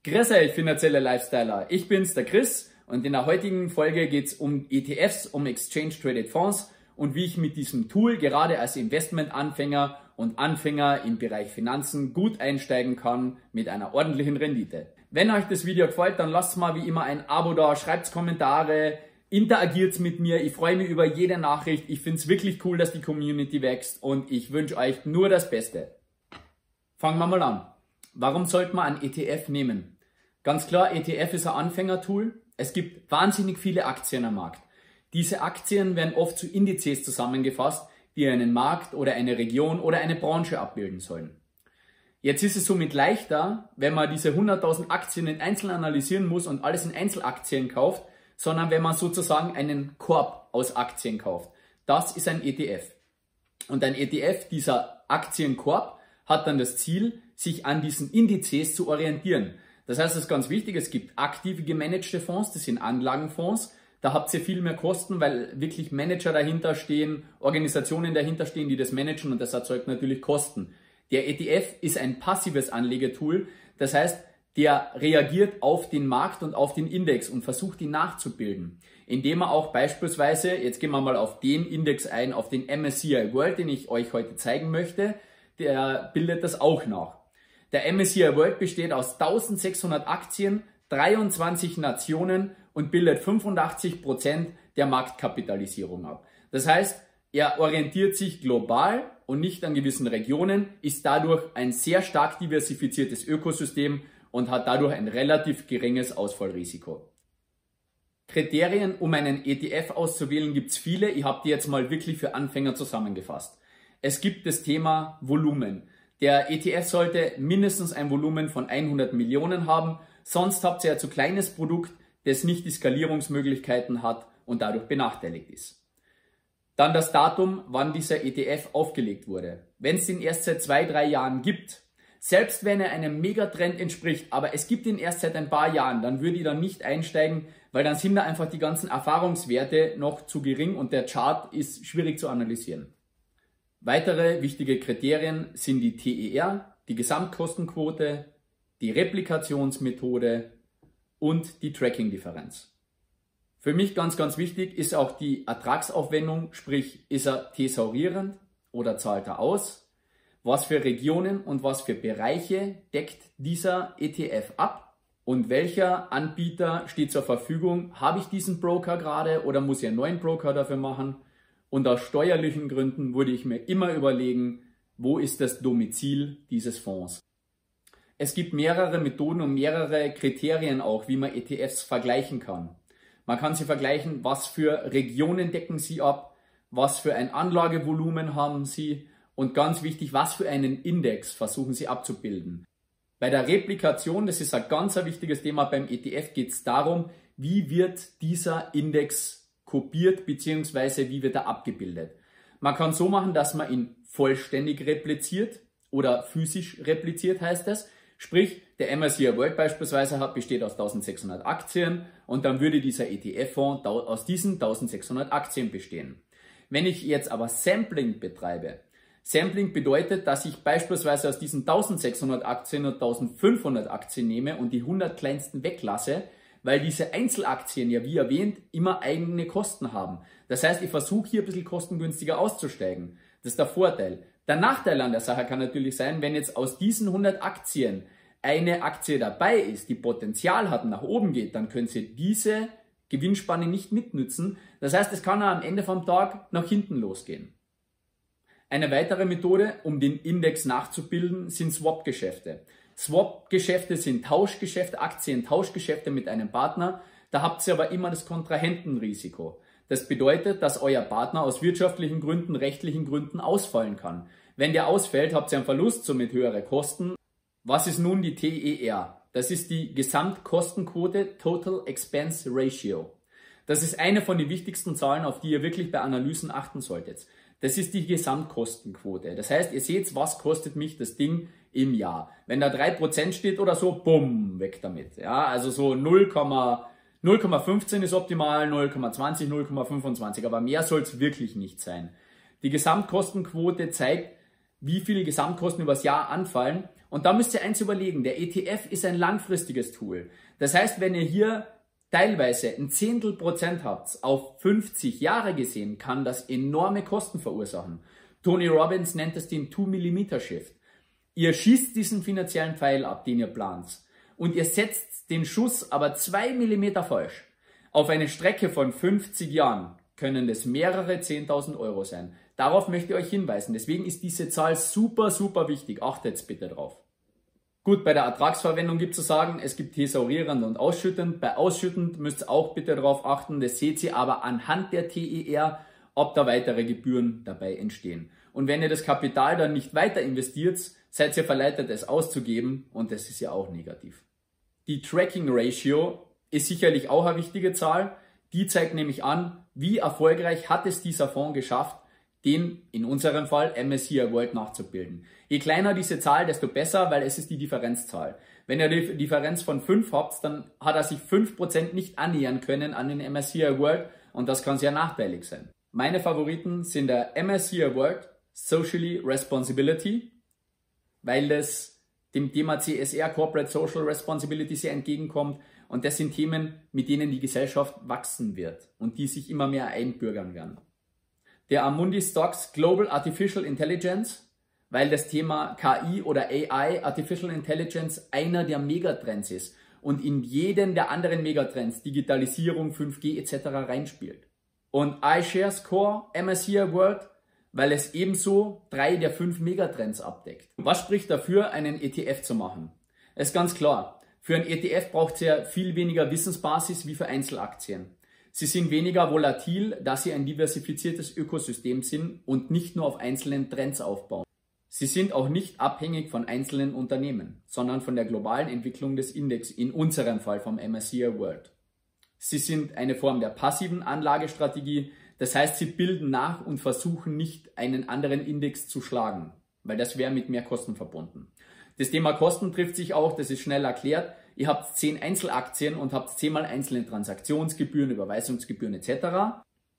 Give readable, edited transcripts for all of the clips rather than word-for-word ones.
Grüß euch, finanzielle Lifestyler. Ich bin's, der Chris, und in der heutigen Folge geht's um ETFs, um Exchange Traded Fonds und wie ich mit diesem Tool gerade als Investmentanfänger und Anfänger im Bereich Finanzen gut einsteigen kann mit einer ordentlichen Rendite. Wenn euch das Video gefällt, dann lasst mal wie immer ein Abo da, schreibt Kommentare, interagiert mit mir. Ich freue mich über jede Nachricht. Ich find's wirklich cool, dass die Community wächst und ich wünsche euch nur das Beste. Fangen wir mal an. Warum sollte man einen ETF nehmen? Ganz klar, ETF ist ein Anfängertool. Es gibt wahnsinnig viele Aktien am Markt. Diese Aktien werden oft zu Indizes zusammengefasst, die einen Markt oder eine Region oder eine Branche abbilden sollen. Jetzt ist es somit leichter, wenn man diese 100.000 Aktien nicht einzeln analysieren muss und alles in Einzelaktien kauft, sondern wenn man sozusagen einen Korb aus Aktien kauft. Das ist ein ETF. Und ein ETF, dieser Aktienkorb, hat dann das Ziel, sich an diesen Indizes zu orientieren. Das heißt, es ist ganz wichtig, es gibt aktive gemanagte Fonds, das sind Anlagenfonds. Da habt ihr viel mehr Kosten, weil wirklich Manager dahinter stehen, Organisationen dahinter stehen, die das managen und das erzeugt natürlich Kosten. Der ETF ist ein passives Anlegetool, das heißt, der reagiert auf den Markt und auf den Index und versucht ihn nachzubilden. Indem er auch beispielsweise, jetzt gehen wir mal auf den Index ein, auf den MSCI World, den ich euch heute zeigen möchte, der bildet das auch nach. Der MSCI World besteht aus 1600 Aktien, 23 Nationen und bildet 85% der Marktkapitalisierung ab. Das heißt, er orientiert sich global und nicht an gewissen Regionen, ist dadurch ein sehr stark diversifiziertes Ökosystem und hat dadurch ein relativ geringes Ausfallrisiko. Kriterien, um einen ETF auszuwählen, gibt es viele. Ich habe die jetzt mal wirklich für Anfänger zusammengefasst. Es gibt das Thema Volumen. Der ETF sollte mindestens ein Volumen von 100 Millionen haben, sonst habt ihr ein zu kleines Produkt, das nicht die Skalierungsmöglichkeiten hat und dadurch benachteiligt ist. Dann das Datum, wann dieser ETF aufgelegt wurde. Wenn es den erst seit 2-3 Jahren gibt, selbst wenn er einem Megatrend entspricht, aber es gibt ihn erst seit ein paar Jahren, dann würde ich da nicht einsteigen, weil dann sind da einfach die ganzen Erfahrungswerte noch zu gering und der Chart ist schwierig zu analysieren. Weitere wichtige Kriterien sind die TER, die Gesamtkostenquote, die Replikationsmethode und die Tracking-Differenz. Für mich ganz wichtig ist auch die Ertragsaufwendung, sprich ist er thesaurierend oder zahlt er aus? Was für Regionen und was für Bereiche deckt dieser ETF ab? Und welcher Anbieter steht zur Verfügung? Habe ich diesen Broker gerade oder muss ich einen neuen Broker dafür machen? Und aus steuerlichen Gründen würde ich mir immer überlegen, wo ist das Domizil dieses Fonds. Es gibt mehrere Methoden und mehrere Kriterien auch, wie man ETFs vergleichen kann. Man kann sie vergleichen, was für Regionen decken sie ab, was für ein Anlagevolumen haben sie und ganz wichtig, was für einen Index versuchen sie abzubilden. Bei der Replikation, das ist ein ganz wichtiges Thema beim ETF, geht es darum, wie wird dieser Index kopiert bzw. wie wird er abgebildet. Man kann so machen, dass man ihn vollständig repliziert oder physisch repliziert heißt es. Sprich, der MSCI World beispielsweise besteht aus 1600 Aktien und dann würde dieser ETF-Fonds aus diesen 1600 Aktien bestehen. Wenn ich jetzt aber Sampling betreibe, Sampling bedeutet, dass ich beispielsweise aus diesen 1600 Aktien und 1500 Aktien nehme und die 100 kleinsten weglasse, weil diese Einzelaktien ja, wie erwähnt, immer eigene Kosten haben. Das heißt, ich versuche hier ein bisschen kostengünstiger auszusteigen. Das ist der Vorteil. Der Nachteil an der Sache kann natürlich sein, wenn jetzt aus diesen 100 Aktien eine Aktie dabei ist, die Potenzial hat und nach oben geht, dann können Sie diese Gewinnspanne nicht mitnützen. Das heißt, es kann am Ende vom Tag nach hinten losgehen. Eine weitere Methode, um den Index nachzubilden, sind Swap-Geschäfte. Swap-Geschäfte sind Tauschgeschäfte, Aktien-Tauschgeschäfte mit einem Partner. Da habt ihr aber immer das Kontrahentenrisiko. Das bedeutet, dass euer Partner aus wirtschaftlichen Gründen, rechtlichen Gründen ausfallen kann. Wenn der ausfällt, habt ihr einen Verlust, somit höhere Kosten. Was ist nun die TER? Das ist die Gesamtkostenquote, Total Expense Ratio. Das ist eine von den wichtigsten Zahlen, auf die ihr wirklich bei Analysen achten solltet. Das ist die Gesamtkostenquote. Das heißt, ihr seht, was kostet mich das Ding im Jahr. Wenn da 3% steht oder so, bumm, weg damit. Ja, also so 0,15 ist optimal, 0,20, 0,25, aber mehr soll es wirklich nicht sein. Die Gesamtkostenquote zeigt, wie viele Gesamtkosten übers Jahr anfallen Und da müsst ihr eins überlegen, der ETF ist ein langfristiges Tool. Das heißt, wenn ihr hier teilweise ein Zehntelprozent habt, auf 50 Jahre gesehen, kann das enorme Kosten verursachen. Tony Robbins nennt es den 2-mm-Shift. Ihr schießt diesen finanziellen Pfeil ab, den ihr plant, und ihr setzt den Schuss aber 2 mm falsch. Auf eine Strecke von 50 Jahren können das mehrere 10.000 Euro sein. Darauf möchte ich euch hinweisen. Deswegen ist diese Zahl super, super wichtig. Achtet bitte drauf. Gut, bei der Ertragsverwendung gibt es zu sagen, es gibt thesaurierend und ausschüttend. Bei ausschüttend müsst ihr auch bitte darauf achten, das seht ihr aber anhand der TER, ob da weitere Gebühren dabei entstehen. Und wenn ihr das Kapital dann nicht weiter investiert, seid ihr verleitet, es auszugeben, und das ist ja auch negativ. Die Tracking Ratio ist sicherlich auch eine wichtige Zahl. Die zeigt nämlich an, wie erfolgreich hat es dieser Fonds geschafft, den in unserem Fall MSCI World nachzubilden. Je kleiner diese Zahl, desto besser, weil es ist die Differenzzahl. Wenn ihr die Differenz von 5 habt, dann hat er sich 5% nicht annähern können an den MSCI World, und das kann sehr nachteilig sein. Meine Favoriten sind der MSCI World Socially Responsibility, weil es dem Thema CSR, Corporate Social Responsibility, sehr entgegenkommt, und das sind Themen, mit denen die Gesellschaft wachsen wird und die sich immer mehr einbürgern werden. Der Amundi Stocks Global Artificial Intelligence, weil das Thema KI oder AI, Artificial Intelligence, einer der Megatrends ist und in jeden der anderen Megatrends, Digitalisierung, 5G etc. reinspielt. Und iShares Core MSCI World, weil es ebenso 3 der 5 Megatrends abdeckt. Was spricht dafür, einen ETF zu machen? Es ist ganz klar, für einen ETF braucht ihr viel weniger Wissensbasis wie für Einzelaktien. Sie sind weniger volatil, da sie ein diversifiziertes Ökosystem sind und nicht nur auf einzelnen Trends aufbauen. Sie sind auch nicht abhängig von einzelnen Unternehmen, sondern von der globalen Entwicklung des Index, in unserem Fall vom MSCI World. Sie sind eine Form der passiven Anlagestrategie, das heißt, sie bilden nach und versuchen nicht, einen anderen Index zu schlagen, weil das wäre mit mehr Kosten verbunden. Das Thema Kosten trifft sich auch, das ist schnell erklärt. Ihr habt 10 Einzelaktien und habt 10-mal einzelne Transaktionsgebühren, Überweisungsgebühren etc.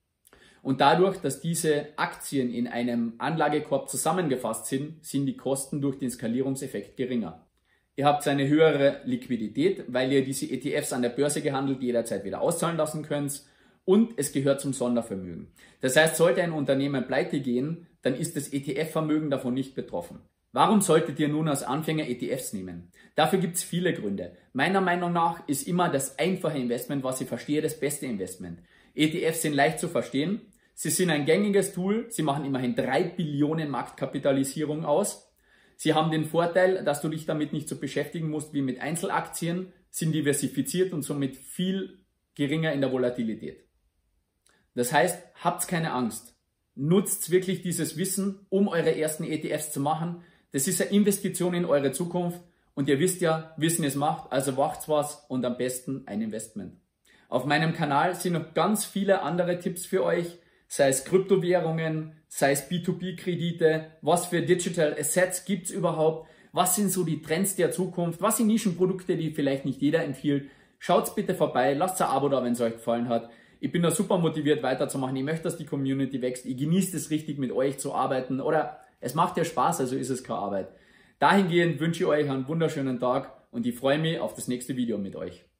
Und dadurch, dass diese Aktien in einem Anlagekorb zusammengefasst sind, sind die Kosten durch den Skalierungseffekt geringer. Ihr habt eine höhere Liquidität, weil ihr diese ETFs an der Börse gehandelt jederzeit wieder auszahlen lassen könnt, und es gehört zum Sondervermögen. Das heißt, sollte ein Unternehmen pleite gehen, dann ist das ETF-Vermögen davon nicht betroffen. Warum solltet ihr nun als Anfänger ETFs nehmen? Dafür gibt es viele Gründe. Meiner Meinung nach ist immer das einfache Investment, was ich verstehe, das beste Investment. ETFs sind leicht zu verstehen. Sie sind ein gängiges Tool. Sie machen immerhin 3 Billionen Marktkapitalisierung aus. Sie haben den Vorteil, dass du dich damit nicht so beschäftigen musst wie mit Einzelaktien, sind diversifiziert und somit viel geringer in der Volatilität. Das heißt, habt keine Angst. Nutzt wirklich dieses Wissen, um eure ersten ETFs zu machen. Das ist eine Investition in eure Zukunft, und ihr wisst ja, Wissen ist Macht, also macht's was, und am besten ein Investment. Auf meinem Kanal sind noch ganz viele andere Tipps für euch, sei es Kryptowährungen, sei es B2B-Kredite, was für Digital Assets gibt's überhaupt, was sind so die Trends der Zukunft, was sind Nischenprodukte, die vielleicht nicht jeder empfiehlt. Schaut's bitte vorbei, lasst ein Abo da, wenn es euch gefallen hat. Ich bin da super motiviert weiterzumachen. Ich möchte, dass die Community wächst. Ich genieße es richtig, mit euch zu arbeiten. Oder es macht ja Spaß, also ist es keine Arbeit. Dahingehend wünsche ich euch einen wunderschönen Tag und ich freue mich auf das nächste Video mit euch.